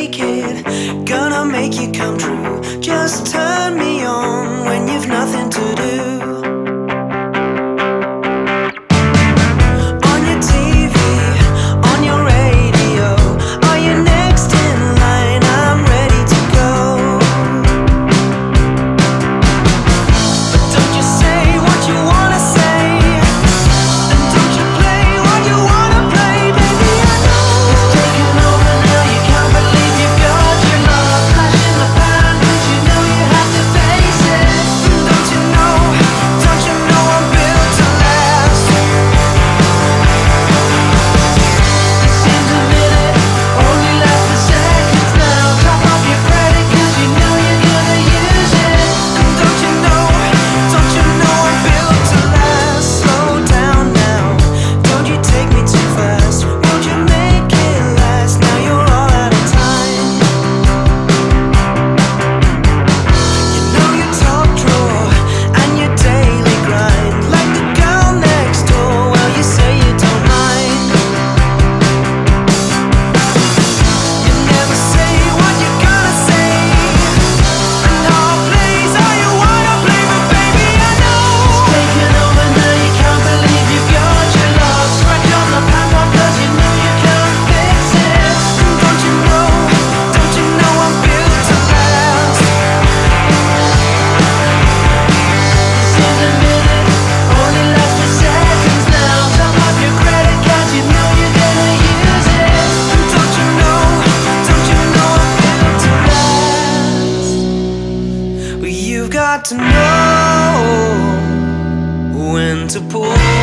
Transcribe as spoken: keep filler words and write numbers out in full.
make it, gonna make you come true. Just turn me on when you've nothing to do. On your T V, on your radio, are you next in line? I'm ready to go. But don't you say what you wanna say, and don't you play what you wanna play, baby. I know it's taking over now. You can't believe you've got your love flash in the pan, 'cause you know you have to face it. Don't you know, don't you know I'm built to last? It seems a minute only lasts for seconds now. Top off your credit 'cause you know you're gonna use it. Don't you know, don't you know I'm built to last? Slow down now, don't you take me too fast. Won't you make it last? Now you're all out of time. You know your top drawer and your daily grind, like the girl next door. Well, you say you don't mind. You never say what you're gonna say, and all plays how you wanna play, but baby I know it's taking over now. You can't believe you've got your love scratch on the padlock 'cause you know you can't fix it. Don't you know, don't you know I'm built to last? Seems a minute only lasts for seconds now. Top up your credit cards, you know you're gonna use it. Don't you know, don't you know I'm built to last? But you've got to know when to pull